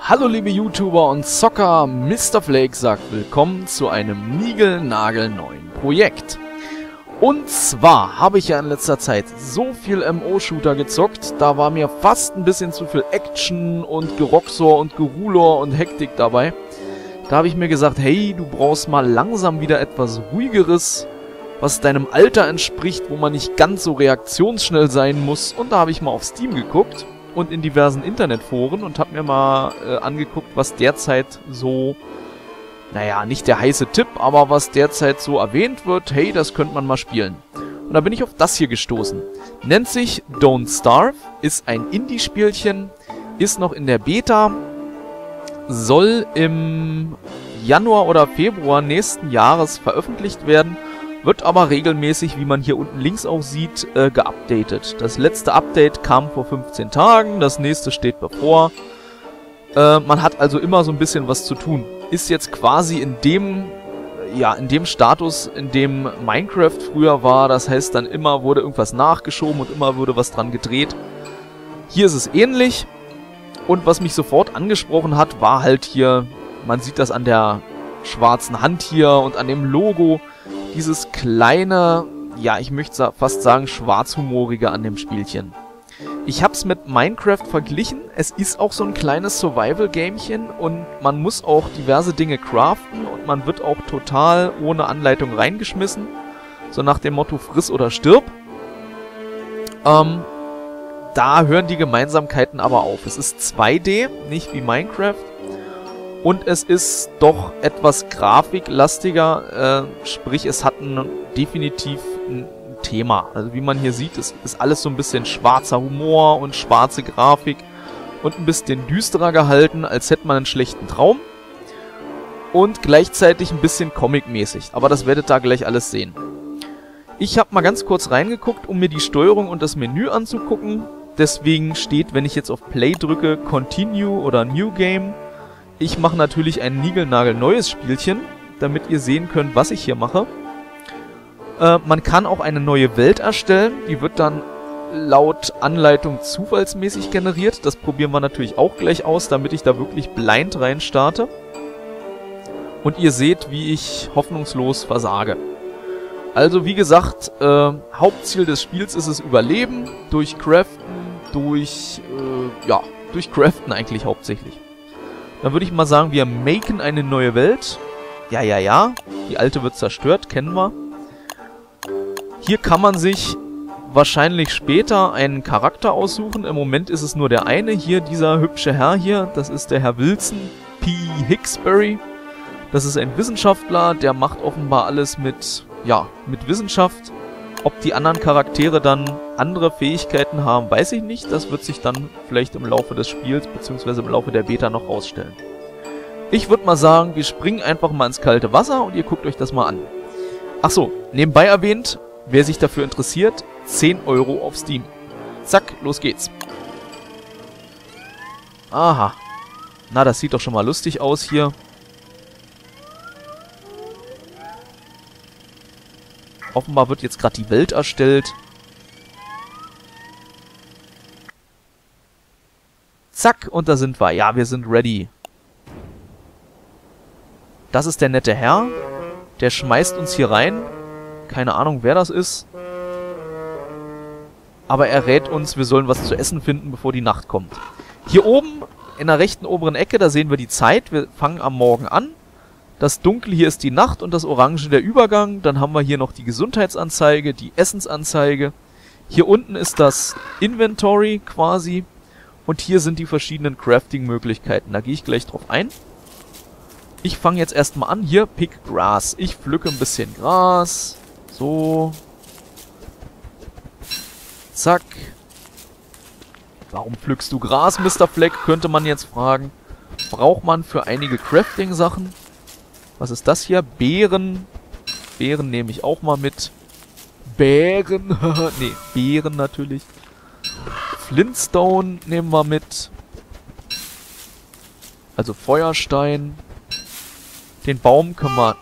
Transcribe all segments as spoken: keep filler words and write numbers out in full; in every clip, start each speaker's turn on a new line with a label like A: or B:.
A: Hallo liebe YouTuber und Zocker, Mister Flake sagt willkommen zu einem niegelnagelneuen Projekt. Und zwar habe ich ja in letzter Zeit so viel M O-Shooter gezockt, da war mir fast ein bisschen zu viel Action und Geroxor und Gerulor und Hektik dabei. Da habe ich mir gesagt, hey, du brauchst mal langsam wieder etwas ruhigeres, was deinem Alter entspricht, wo man nicht ganz so reaktionsschnell sein muss. Und da habe ich mal auf Steam geguckt und in diversen Internetforen und habe mir mal äh, angeguckt, was derzeit so, naja, nicht der heiße Tipp, aber was derzeit so erwähnt wird, hey, das könnte man mal spielen. Und da bin ich auf das hier gestoßen. Nennt sich Don't Starve, ist ein Indie-Spielchen, ist noch in der Beta, soll im Januar oder Februar nächsten Jahres veröffentlicht werden, wird aber regelmäßig, wie man hier unten links auch sieht, äh, geupdatet. Das letzte Update kam vor fünfzehn Tagen, das nächste steht bevor. Äh, man hat also immer so ein bisschen was zu tun. Ist jetzt quasi in dem, ja, in dem Status, in dem Minecraft früher war. Das heißt, dann immer wurde irgendwas nachgeschoben und immer wurde was dran gedreht. Hier ist es ähnlich. Und was mich sofort angesprochen hat, war halt hier, man sieht das an der schwarzen Hand hier und an dem Logo, dieses kleine, ja, ich möchte fast sagen, schwarzhumorige an dem Spielchen. Ich hab's mit Minecraft verglichen, es ist auch so ein kleines Survival-Gamechen und man muss auch diverse Dinge craften und man wird auch total ohne Anleitung reingeschmissen, so nach dem Motto friss oder stirb. Ähm, da hören die Gemeinsamkeiten aber auf. Es ist zwei D, nicht wie Minecraft. Und es ist doch etwas grafiklastiger, äh, sprich es hat ein, definitiv ein Thema. Also wie man hier sieht, es ist alles so ein bisschen schwarzer Humor und schwarze Grafik und ein bisschen düsterer gehalten, als hätte man einen schlechten Traum. Und gleichzeitig ein bisschen comic-mäßig, aber das werdet ihr gleich alles sehen. Ich habe mal ganz kurz reingeguckt, um mir die Steuerung und das Menü anzugucken. Deswegen steht, wenn ich jetzt auf Play drücke, Continue oder New Game. Ich mache natürlich ein niegelnagelneues Spielchen, damit ihr sehen könnt, was ich hier mache. Äh, man kann auch eine neue Welt erstellen, die wird dann laut Anleitung zufallsmäßig generiert. Das probieren wir natürlich auch gleich aus, damit ich da wirklich blind rein starte. Und ihr seht, wie ich hoffnungslos versage. Also wie gesagt, äh, Hauptziel des Spiels ist es Überleben, durch Craften, durch, äh, ja, durch Craften eigentlich hauptsächlich. Dann würde ich mal sagen, wir maken eine neue Welt. Ja, ja, ja. Die alte wird zerstört, kennen wir. Hier kann man sich wahrscheinlich später einen Charakter aussuchen. Im Moment ist es nur der eine. Hier, dieser hübsche Herr hier, das ist der Herr Wilson P. Hicksbury. Das ist ein Wissenschaftler, der macht offenbar alles mit, ja, mit Wissenschaft. Ob die anderen Charaktere dann andere Fähigkeiten haben, weiß ich nicht. Das wird sich dann vielleicht im Laufe des Spiels bzw. im Laufe der Beta noch rausstellen. Ich würde mal sagen, wir springen einfach mal ins kalte Wasser und ihr guckt euch das mal an. Achso, nebenbei erwähnt, wer sich dafür interessiert, zehn Euro auf Steam. Zack, los geht's. Aha. Na, das sieht doch schon mal lustig aus hier. Offenbar wird jetzt gerade die Welt erstellt. Zack, und da sind wir. Ja, wir sind ready. Das ist der nette Herr. Der schmeißt uns hier rein. Keine Ahnung, wer das ist. Aber er rät uns, wir sollen was zu essen finden, bevor die Nacht kommt. Hier oben, in der rechten oberen Ecke, da sehen wir die Zeit. Wir fangen am Morgen an. Das Dunkle hier ist die Nacht und das Orange der Übergang. Dann haben wir hier noch die Gesundheitsanzeige, die Essensanzeige. Hier unten ist das Inventory quasi. Und hier sind die verschiedenen Crafting-Möglichkeiten. Da gehe ich gleich drauf ein. Ich fange jetzt erstmal an. Hier, Pick Grass. Ich pflücke ein bisschen Gras. So. Zack. Warum pflückst du Gras, Mister Fleck? Könnte man jetzt fragen. Braucht man für einige Crafting-Sachen. Was ist das hier? Beeren. Beeren nehme ich auch mal mit. Bären. Ne, Beeren natürlich. Flintstone nehmen wir mit. Also Feuerstein. Den Baum können wir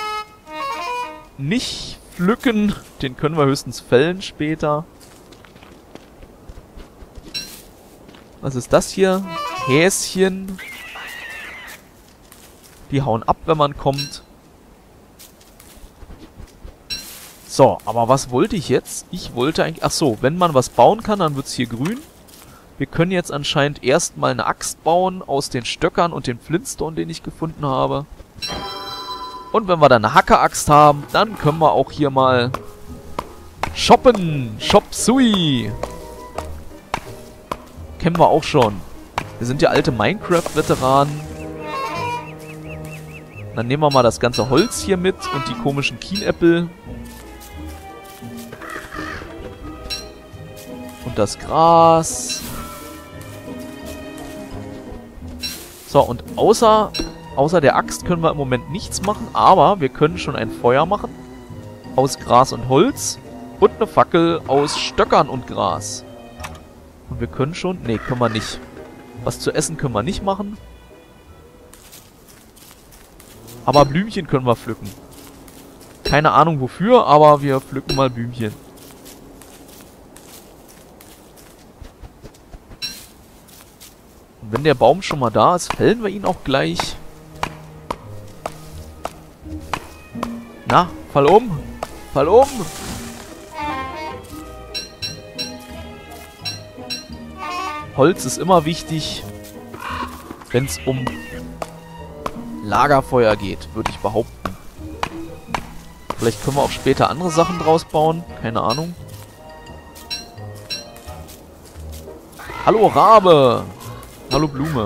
A: nicht pflücken. Den können wir höchstens fällen später. Was ist das hier? Häschen. Die hauen ab, wenn man kommt. So, aber was wollte ich jetzt? Ich wollte eigentlich... Ach so, wenn man was bauen kann, dann wird es hier grün. Wir können jetzt anscheinend erstmal eine Axt bauen aus den Stöckern und dem Flintstone, den ich gefunden habe. Und wenn wir dann eine Hacke-Axt haben, dann können wir auch hier mal shoppen. Shop Sui. Kennen wir auch schon. Wir sind ja alte Minecraft-Veteranen. Dann nehmen wir mal das ganze Holz hier mit und die komischen Kienäppel. Und das Gras. So, und außer, außer der Axt können wir im Moment nichts machen, aber wir können schon ein Feuer machen. Aus Gras und Holz. Und eine Fackel aus Stöckern und Gras. Und wir können schon... Nee, können wir nicht. Was zu essen können wir nicht machen. Aber Blümchen können wir pflücken. Keine Ahnung wofür, aber wir pflücken mal Blümchen. Und wenn der Baum schon mal da ist, fällen wir ihn auch gleich. Na, fall um! Fall um! Holz ist immer wichtig, wenn es um Lagerfeuer geht, würde ich behaupten. Vielleicht können wir auch später andere Sachen draus bauen. Keine Ahnung. Hallo Rabe! Hallo Blume.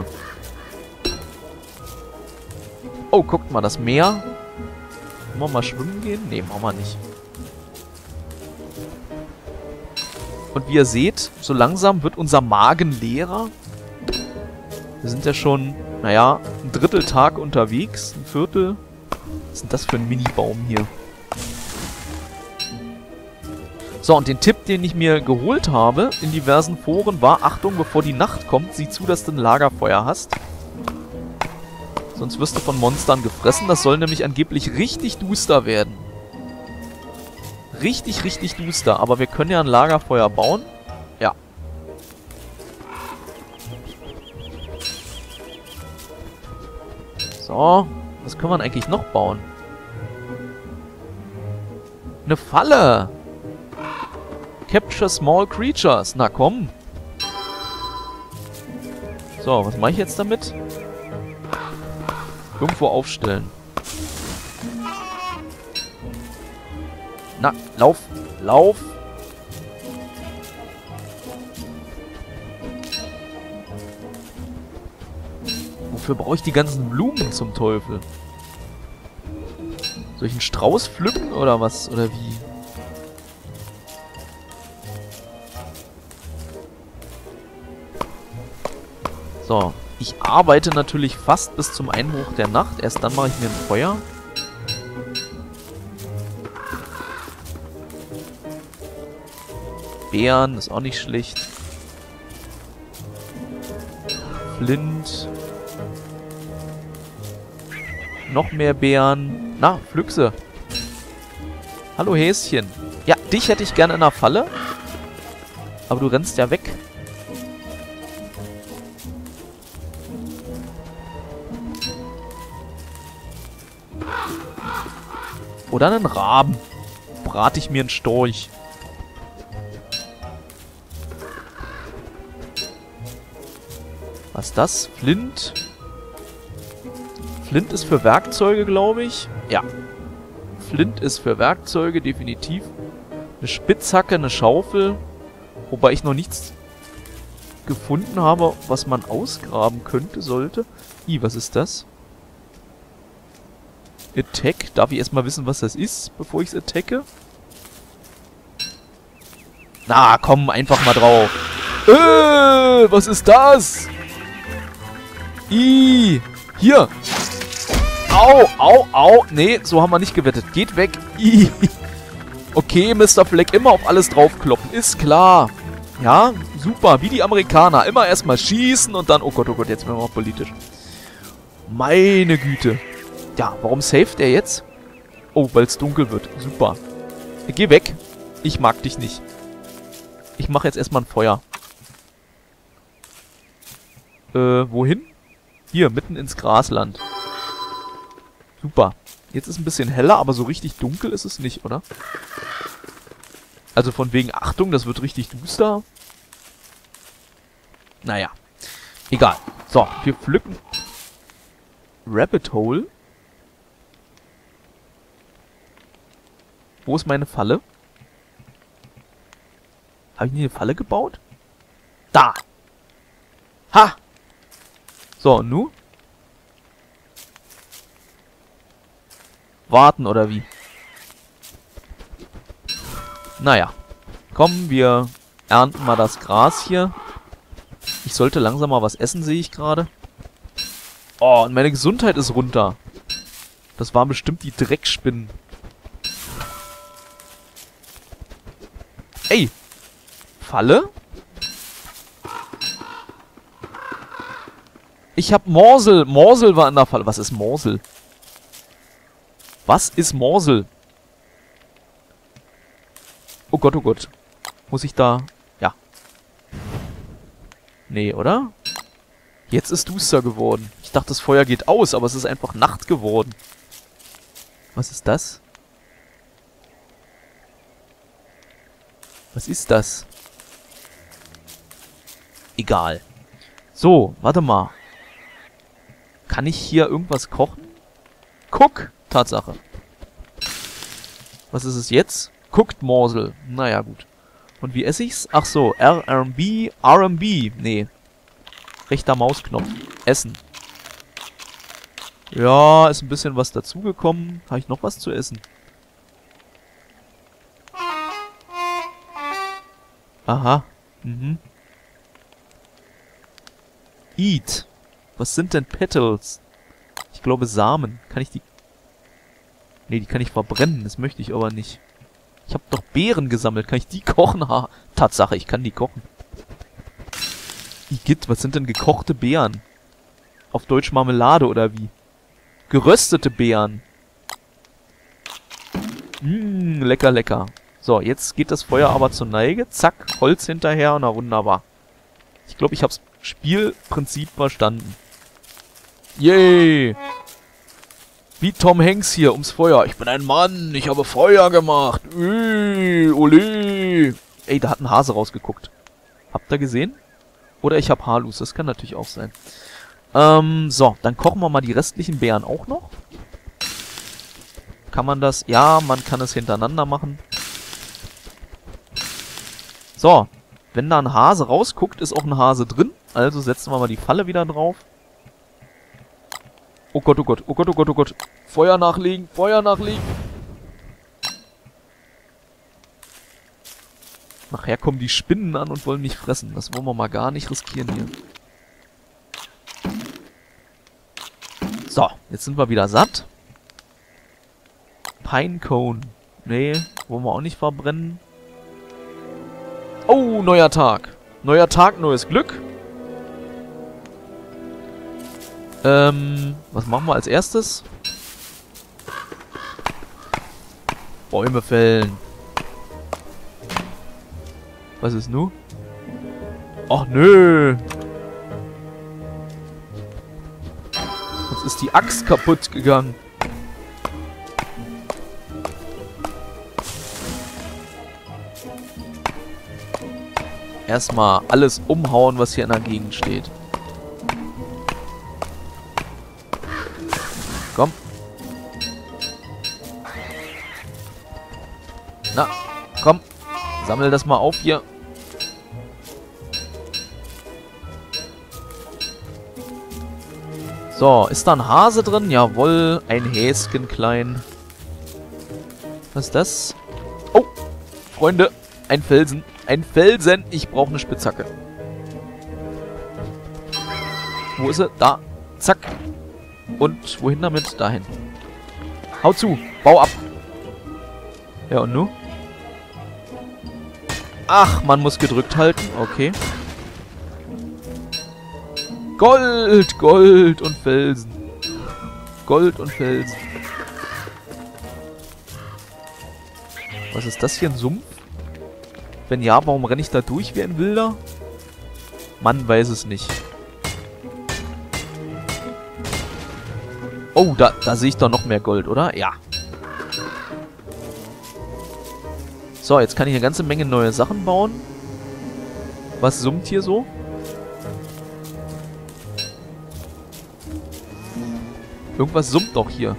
A: Oh, guckt mal, das Meer. Wollen wir mal schwimmen gehen? Nee, machen wir nicht. Und wie ihr seht, so langsam wird unser Magen leerer. Wir sind ja schon, naja, ein Drittel Tag unterwegs. Ein Viertel. Was ist denn das für ein Mini-Baum hier? So, und den Tipp, den ich mir geholt habe in diversen Foren, war: Achtung, bevor die Nacht kommt, sieh zu, dass du ein Lagerfeuer hast. Sonst wirst du von Monstern gefressen. Das soll nämlich angeblich richtig duster werden. Richtig, richtig duster. Aber wir können ja ein Lagerfeuer bauen. Ja. So. Was können wir denn eigentlich noch bauen? Eine Falle! Capture small creatures. Na komm. So, was mache ich jetzt damit? Irgendwo aufstellen. Na, lauf. Lauf. Wofür brauche ich die ganzen Blumen zum Teufel? Soll ich einen Strauß pflücken oder was? Oder wie? So, ich arbeite natürlich fast bis zum Einbruch der Nacht. Erst dann mache ich mir ein Feuer. Beeren ist auch nicht schlecht. Flint. Noch mehr Beeren. Na, Pflückse. Hallo Häschen. Ja, dich hätte ich gerne in der Falle. Aber du rennst ja weg. Oder einen Raben. Brate ich mir einen Storch. Was ist das? Flint. Flint ist für Werkzeuge, glaube ich. Ja. Flint ist für Werkzeuge, definitiv. Eine Spitzhacke, eine Schaufel. Wobei ich noch nichts gefunden habe, was man ausgraben könnte, sollte. Ih, was ist das? Attack. Darf ich erstmal wissen, was das ist, bevor ich es attacke? Na, komm, einfach mal drauf. Äh, was ist das? Ih, hier. Au, au, au. Nee, so haben wir nicht gewettet. Geht weg. Ih. Okay, Mister Fleck, immer auf alles draufkloppen. Ist klar. Ja, super. Wie die Amerikaner. Immer erstmal schießen und dann... Oh Gott, oh Gott, jetzt werden wir auch politisch. Meine Güte. Ja, warum saved er jetzt? Oh, weil es dunkel wird. Super. Geh weg. Ich mag dich nicht. Ich mache jetzt erstmal ein Feuer. Äh, wohin? Hier, mitten ins Grasland. Super. Jetzt ist ein bisschen heller, aber so richtig dunkel ist es nicht, oder? Also von wegen Achtung, das wird richtig duster. Naja. Egal. So, wir pflücken Rabbit Hole. Wo ist meine Falle? Habe ich nie eine Falle gebaut? Da! Ha! So, und nu? Warten, oder wie? Naja. Komm, wir ernten mal das Gras hier. Ich sollte langsam mal was essen, sehe ich gerade. Oh, und meine Gesundheit ist runter. Das waren bestimmt die Dreckspinnen. Ey! Falle? Ich hab Morsel. Morsel war in der Falle. Was ist Morsel? Was ist Morsel? Oh Gott, oh Gott. Muss ich da... Ja. Nee, oder? Jetzt ist duster geworden. Ich dachte, das Feuer geht aus, aber es ist einfach Nacht geworden. Was ist das? Was ist das? Egal. So, warte mal. Kann ich hier irgendwas kochen? Guck! Tatsache. Was ist es jetzt? Cooked Morsel. Naja, gut. Und wie esse ich's? Ach so, R M B, R M B. Nee. Rechter Mausknopf. Essen. Ja, ist ein bisschen was dazugekommen. Habe ich noch was zu essen? Aha. Mhm. Eat. Was sind denn Petals? Ich glaube Samen. Kann ich die... Nee, die kann ich verbrennen. Das möchte ich aber nicht. Ich habe doch Beeren gesammelt. Kann ich die kochen? Ha, Tatsache, ich kann die kochen. Igitt, was sind denn gekochte Beeren? Auf Deutsch Marmelade oder wie? Geröstete Beeren. Mmm, lecker, lecker. So, jetzt geht das Feuer aber zur Neige. Zack, Holz hinterher. Na, wunderbar. Ich glaube, ich habe das Spielprinzip verstanden. Yay! Wie Tom Hanks hier ums Feuer. Ich bin ein Mann, ich habe Feuer gemacht. Ui, ole. Ey, da hat ein Hase rausgeguckt. Habt ihr gesehen? Oder ich habe Haarlus, das kann natürlich auch sein. Ähm, so, dann kochen wir mal die restlichen Beeren auch noch. Kann man das? Ja, man kann es hintereinander machen. So, wenn da ein Hase rausguckt, ist auch ein Hase drin. Also setzen wir mal die Falle wieder drauf. Oh Gott, oh Gott, oh Gott, oh Gott, oh Gott. Feuer nachlegen, Feuer nachlegen. Nachher kommen die Spinnen an und wollen mich fressen. Das wollen wir mal gar nicht riskieren hier. So, jetzt sind wir wieder satt. Pinecone. Nee, wollen wir auch nicht verbrennen. Oh, neuer Tag. Neuer Tag, neues Glück. Ähm, was machen wir als erstes? Bäume fällen. Was ist nun? Ach nö. Jetzt ist die Axt kaputt gegangen. Erstmal alles umhauen, was hier in der Gegend steht. Komm. Na, komm. Sammel das mal auf hier. So, ist da ein Hase drin? Jawohl, ein Häschen klein. Was ist das? Oh, Freunde, ein Felsen. Ein Felsen. Ich brauche eine Spitzhacke. Wo ist sie? Da. Zack. Und wohin damit? Dahin. Hau zu. Bau ab. Ja, und nu? Ach, man muss gedrückt halten. Okay. Gold, Gold und Felsen. Gold und Felsen. Was ist das hier? Ein Sumpf? Wenn ja, warum renne ich da durch wie ein Wilder? Man weiß es nicht. Oh, da, da sehe ich doch noch mehr Gold, oder? Ja. So, jetzt kann ich eine ganze Menge neue Sachen bauen. Was summt hier so? Irgendwas summt doch hier.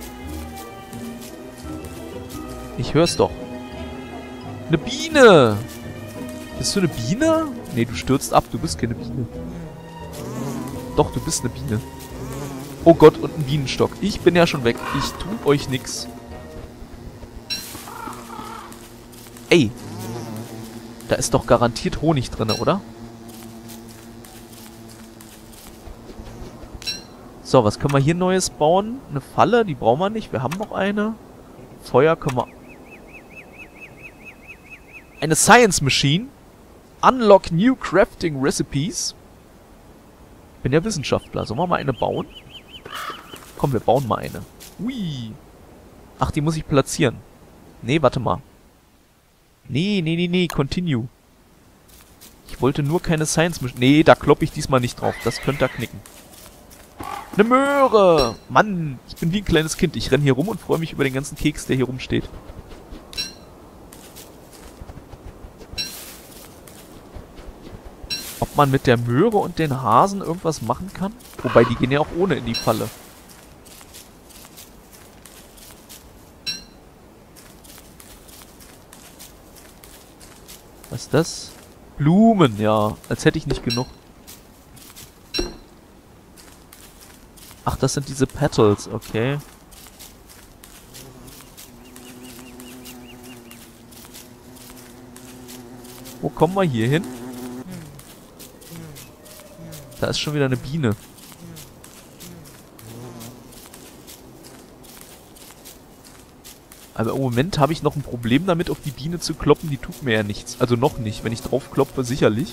A: Ich hör's doch. Eine Biene! Bist du eine Biene? Nee, du stürzt ab. Du bist keine Biene. Doch, du bist eine Biene. Oh Gott, und ein Bienenstock. Ich bin ja schon weg. Ich tu euch nix. Ey. Da ist doch garantiert Honig drin, oder? So, was können wir hier Neues bauen? Eine Falle, die brauchen wir nicht. Wir haben noch eine. Feuer können wir... Eine Science Machine. Unlock new crafting recipes. Bin ja Wissenschaftler. Sollen wir mal eine bauen? Komm, wir bauen mal eine. Ui. Ach, die muss ich platzieren. Nee, warte mal. Nee, nee, nee, nee. Continue. Ich wollte nur keine Science Machine... Nee, da kloppe ich diesmal nicht drauf. Das könnte da knicken. Eine Möhre! Mann, ich bin wie ein kleines Kind. Ich renne hier rum und freue mich über den ganzen Keks, der hier rumsteht. Ob man mit der Möhre und den Hasen irgendwas machen kann? Wobei, die gehen ja auch ohne in die Falle. Was ist das? Blumen, ja. Als hätte ich nicht genug. Ach, das sind diese Petals, okay. Wo kommen wir hier hin? Da ist schon wieder eine Biene. Aber im Moment habe ich noch ein Problem damit, auf die Biene zu kloppen. Die tut mir ja nichts. Also noch nicht. Wenn ich drauf kloppe, sicherlich.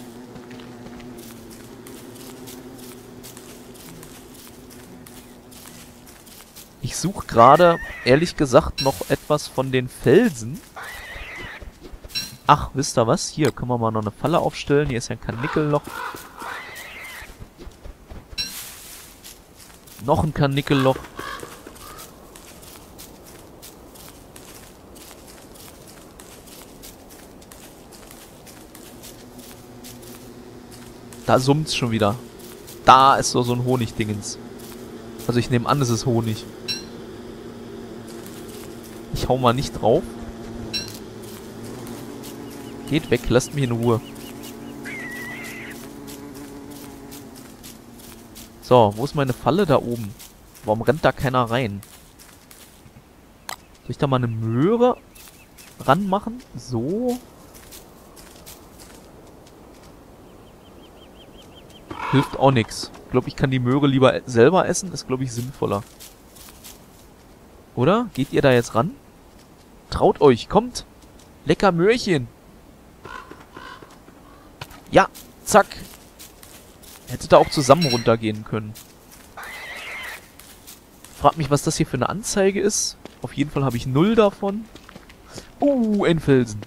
A: Ich suche gerade, ehrlich gesagt, noch etwas von den Felsen. Ach, wisst ihr was? Hier können wir mal noch eine Falle aufstellen. Hier ist ja ein Karnickelloch. Noch ein Karnickelloch. Da summt's schon wieder. Da ist so, so ein Honigdingens. Also ich nehme an, es ist Honig. Ich hau mal nicht drauf. Geht weg, lasst mich in Ruhe. So, wo ist meine Falle? Da oben. Warum rennt da keiner rein? Soll ich da mal eine Möhre ranmachen? So. Hilft auch nichts. Ich glaube, ich kann die Möhre lieber selber essen. Ist, glaube ich, sinnvoller. Oder? Geht ihr da jetzt ran? Traut euch, kommt! Lecker Möhrchen! Ja, zack! Hätte da auch zusammen runtergehen können. Frag mich, was das hier für eine Anzeige ist. Auf jeden Fall habe ich null davon. Uh, ein Felsen.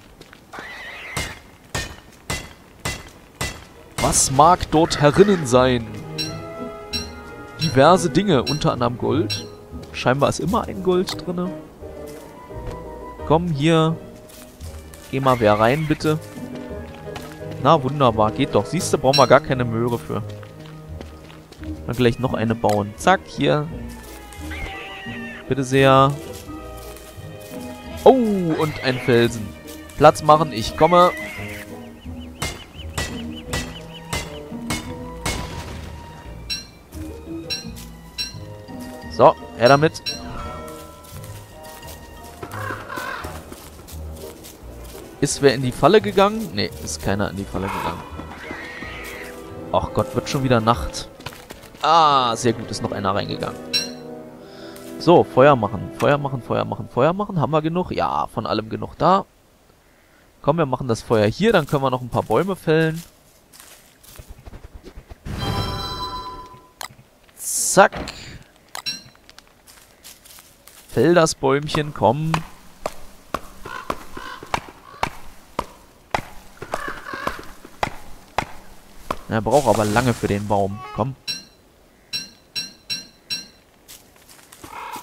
A: Was mag dort herinnen sein? Diverse Dinge, unter anderem Gold. Scheinbar ist immer ein Gold drinne. Komm, hier. Geh mal wer rein, bitte. Na, wunderbar. Geht doch. Siehst du, brauchen wir gar keine Möhre für. Mal gleich noch eine bauen. Zack, hier. Bitte sehr. Oh, und ein Felsen. Platz machen, ich komme. So, her damit. Ist wer in die Falle gegangen? Ne, ist keiner in die Falle gegangen. Ach Gott, wird schon wieder Nacht. Ah, sehr gut, ist noch einer reingegangen. So, Feuer machen, Feuer machen, Feuer machen, Feuer machen. Haben wir genug? Ja, von allem genug da. Komm, wir machen das Feuer hier, dann können wir noch ein paar Bäume fällen. Zack. Fäll das Bäumchen, komm. Er braucht aber lange für den Baum. Komm.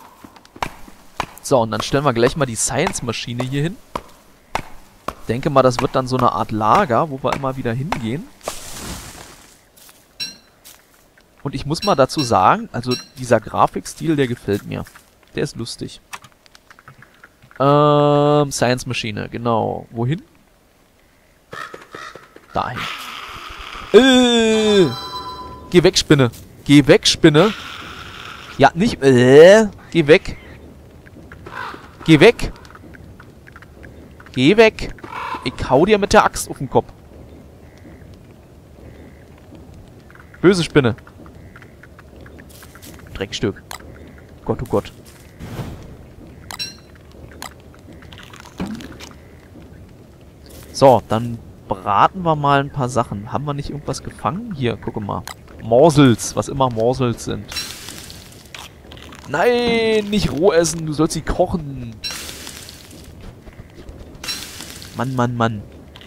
A: So, und dann stellen wir gleich mal die Science-Maschine hier hin. Denke mal, das wird dann so eine Art Lager, wo wir immer wieder hingehen. Und ich muss mal dazu sagen, also dieser Grafikstil, der gefällt mir. Der ist lustig. Ähm, Science-Maschine, genau. Wohin? Dahin. Äh, geh weg, Spinne. Geh weg, Spinne. Ja, nicht... Äh, geh weg. Geh weg. Geh weg. Ich hau dir mit der Axt auf den Kopf. Böse Spinne. Dreckstück. Gott, oh Gott. So, dann braten wir mal ein paar Sachen. Haben wir nicht irgendwas gefangen? Hier, gucke mal. Morsels, was immer Morsels sind. Nein, nicht roh essen, du sollst sie kochen. Mann, Mann, Mann.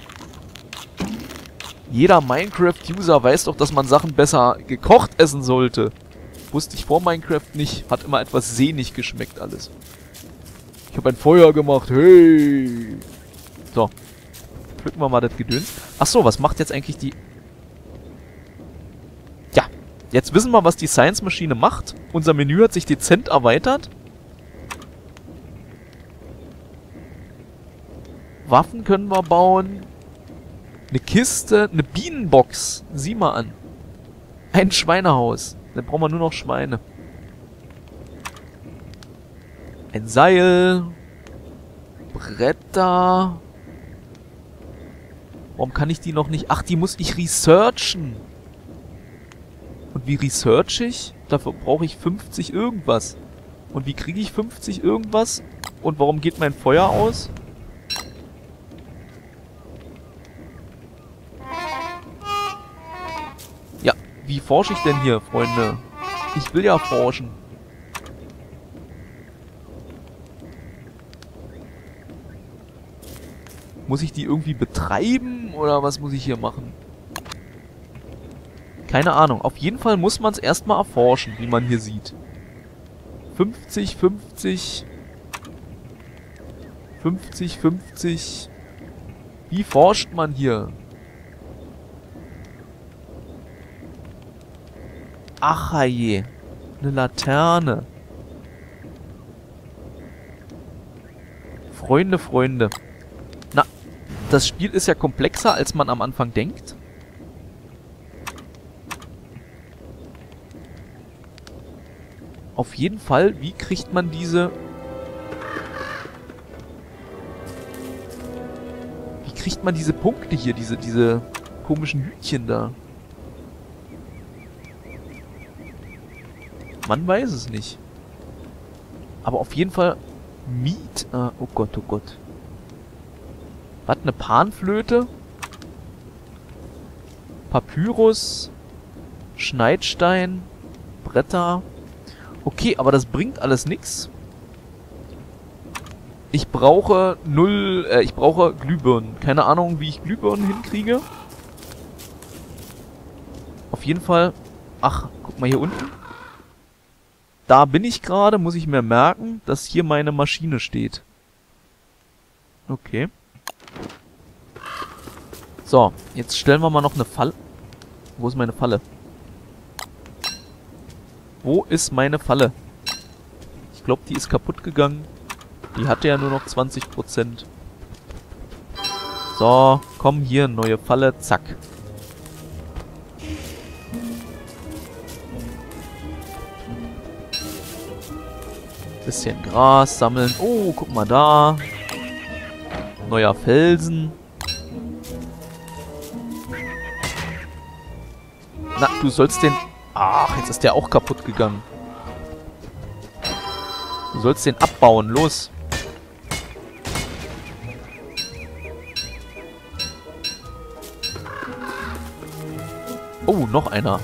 A: Jeder Minecraft-User weiß doch, dass man Sachen besser gekocht essen sollte. Wusste ich vor Minecraft nicht. Hat immer etwas sehnig geschmeckt alles. Ich habe ein Feuer gemacht, hey. So. Pflücken wir mal das Gedöns. Achso, was macht jetzt eigentlich die... Ja, jetzt wissen wir, was die Science-Maschine macht. Unser Menü hat sich dezent erweitert. Waffen können wir bauen. Eine Kiste, eine Bienenbox. Sieh mal an. Ein Schweinehaus. Dann brauchen wir nur noch Schweine. Ein Seil. Bretter. Warum kann ich die noch nicht... Ach, die muss ich researchen. Und wie research ich? Dafür brauche ich fünfzig irgendwas. Und wie kriege ich fünfzig irgendwas? Und warum geht mein Feuer aus? Ja, wie forsche ich denn hier, Freunde? Ich will ja forschen. Muss ich die irgendwie betreiben oder was muss ich hier machen? Keine Ahnung. Auf jeden Fall muss man es erstmal erforschen, wie man hier sieht. fünfzig, fünfzig. fünfzig, fünfzig. Wie forscht man hier? Ach je. Eine Laterne. Freunde, Freunde. Na, das Spiel ist ja komplexer, als man am Anfang denkt. Auf jeden Fall, wie kriegt man diese... Wie kriegt man diese Punkte hier, diese, diese komischen Hütchen da? Man weiß es nicht. Aber auf jeden Fall... Miet... Ah, oh Gott, oh Gott. Was, eine Panflöte? Papyrus? Schneidstein? Bretter? Okay, aber das bringt alles nix. Ich brauche null... Äh, ich brauche Glühbirnen. Keine Ahnung, wie ich Glühbirnen hinkriege. Auf jeden Fall... Ach, guck mal hier unten. Da bin ich gerade, muss ich mir merken, dass hier meine Maschine steht. Okay. So, jetzt stellen wir mal noch eine Falle. Wo ist meine Falle? Wo ist meine Falle? Ich glaube, die ist kaputt gegangen. Die hatte ja nur noch zwanzig Prozent. So, komm hier, neue Falle, zack. Bisschen Gras sammeln. Oh, guck mal da. Neuer Felsen. Na, du sollst den... Ach, jetzt ist der auch kaputt gegangen. Du sollst den abbauen. Los. Oh, noch einer.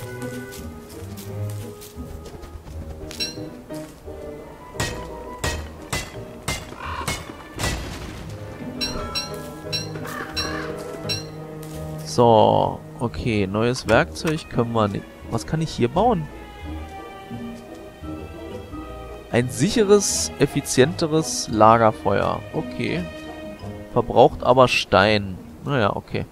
A: So, okay, neues Werkzeug können wir nicht. Was kann ich hier bauen? Ein sicheres, effizienteres Lagerfeuer. Okay. Verbraucht aber Stein. Naja, okay.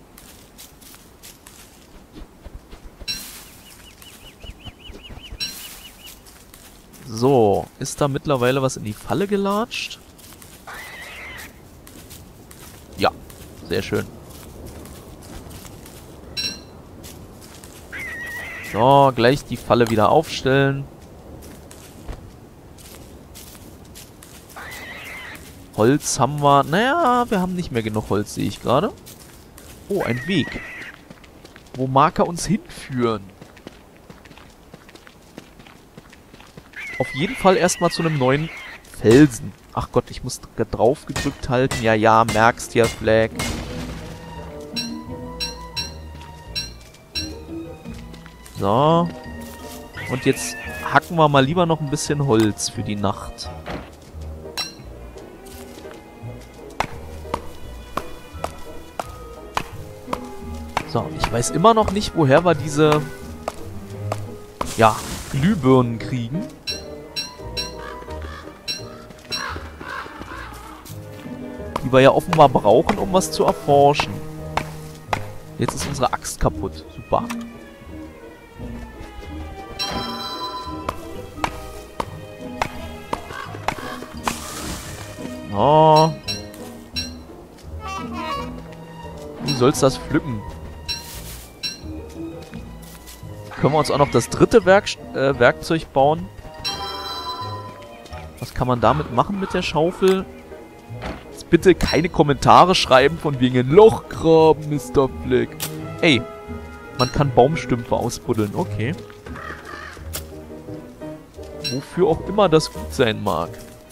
A: So, ist da mittlerweile was in die Falle gelatscht? Ja, sehr schön. So, gleich die Falle wieder aufstellen. Holz haben wir... Naja, wir haben nicht mehr genug Holz, sehe ich gerade. Oh, ein Weg. Wo mag er uns hinführen? Auf jeden Fall erstmal zu einem neuen Felsen. Ach Gott, ich muss drauf gedrückt halten. Ja, ja, merkst ja, Flag. So. Und jetzt hacken wir mal lieber noch ein bisschen Holz für die Nacht. So, ich weiß immer noch nicht, woher wir diese, ja, Glühbirnen kriegen. Die wir ja offenbar brauchen, um was zu erforschen. Jetzt ist unsere Axt kaputt. Super. Oh. Du sollst das pflücken. Können wir uns auch noch das dritte Werk äh, Werkzeug bauen? Was kann man damit machen mit der Schaufel? Jetzt bitte keine Kommentare schreiben von wegen ein Loch graben, Mister Fleck. Ey, man kann Baumstümpfe ausbuddeln. Okay. Wofür auch immer das gut sein mag.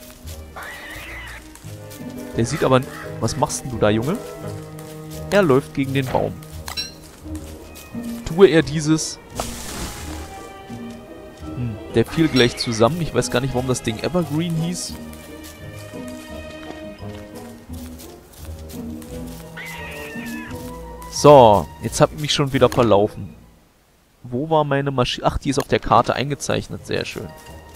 A: Der sieht aber... Was machst denn du da, Junge? Er läuft gegen den Baum. Tue er dieses... Hm, der fiel gleich zusammen. Ich weiß gar nicht, warum das Ding Evergreen hieß. So, jetzt habe ich mich schon wieder verlaufen. Wo war meine Maschine? Ach, die ist auf der Karte eingezeichnet. Sehr schön.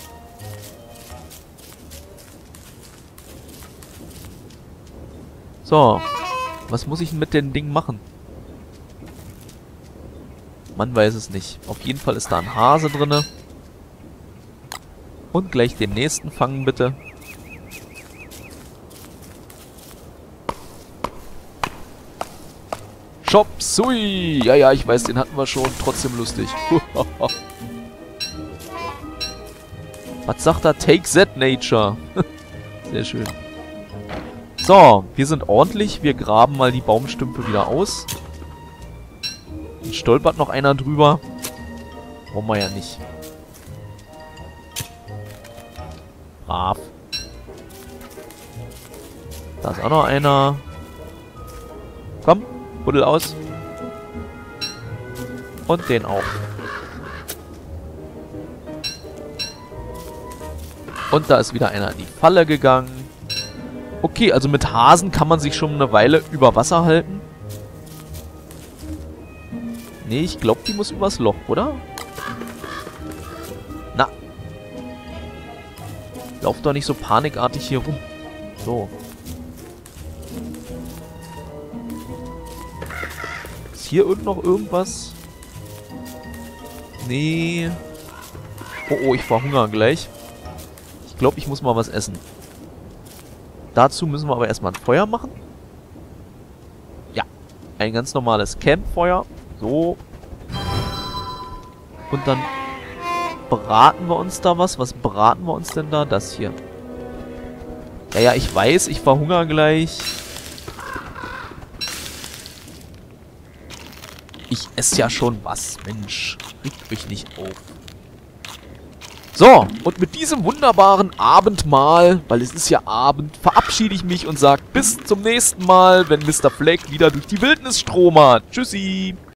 A: So, was muss ich denn mit dem Ding machen? Man weiß es nicht. Auf jeden Fall ist da ein Hase drinne. Und gleich den nächsten fangen, bitte. Chop Sui! Ja, ja, ich weiß, den hatten wir schon. Trotzdem lustig. Was sagt er? Take that, Nature. Sehr schön. So, wir sind ordentlich. Wir graben mal die Baumstümpfe wieder aus. Und stolpert noch einer drüber. Wollen wir ja nicht. Brav. Da ist auch noch einer. Komm, buddel aus. Und den auch. Und da ist wieder einer in die Falle gegangen. Okay, also mit Hasen kann man sich schon eine Weile über Wasser halten. Nee, ich glaube, die muss übers Loch, oder? Na. Lauf doch nicht so panikartig hier rum. So. Ist hier irgend noch irgendwas? Nee. Oh, oh, ich verhungere gleich. Ich glaube, ich muss mal was essen. Dazu müssen wir aber erstmal ein Feuer machen. Ja, ein ganz normales Campfeuer. So. Und dann braten wir uns da was. Was braten wir uns denn da? Das hier. Ja, ja, ich weiß, ich verhungere gleich. Ich esse ja schon was, Mensch. Regt mich nicht auf. So, und mit diesem wunderbaren Abendmahl, weil es ist ja Abend, verabschiede ich mich und sage bis zum nächsten Mal, wenn Mister Fleck wieder durch die Wildnis stromert. Tschüssi!